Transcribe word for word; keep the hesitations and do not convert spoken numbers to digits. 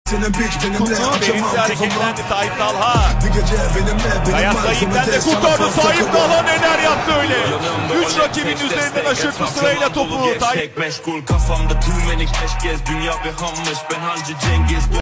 Derinse hareketlendi Tayyip Talha. Kayasla Yiğit'ten de kurtardı. Tayyip Talha neler yaptı öyle. Üç rakibin üzerinden aşırttı sırayla topu. Tayyip meşgul kafamda tüm menik keşkez. Dünya bir hammış ben Hancı Cengiz.